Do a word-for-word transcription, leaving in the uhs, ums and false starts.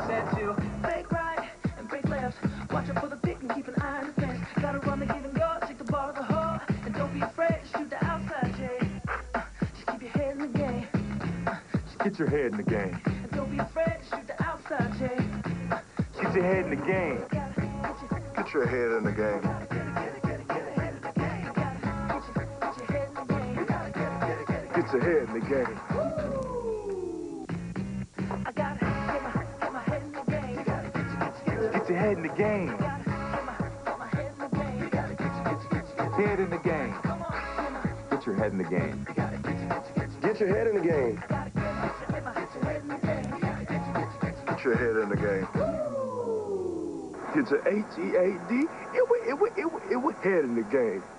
said to break right and break left. Watch out for the pick and keep an eye on the fence. Gotta run the given guard, take the ball to the hole, and don't be afraid to shoot the outside, Jay. Uh, just keep your head in the game. Uh, Get your head in the game. and don't be afraid to shoot the outside, Jay. Uh, Get your head in the game. Get your head in the game. Get your head in the game. I gotta get my, get my head in the game. Get your head in the game. Get my, get my head in the game. Head in the game. Get your head in the game. Get your head in the game. Get your head in the game. Get your H E A D, it would, it would, it would, it would head in the game.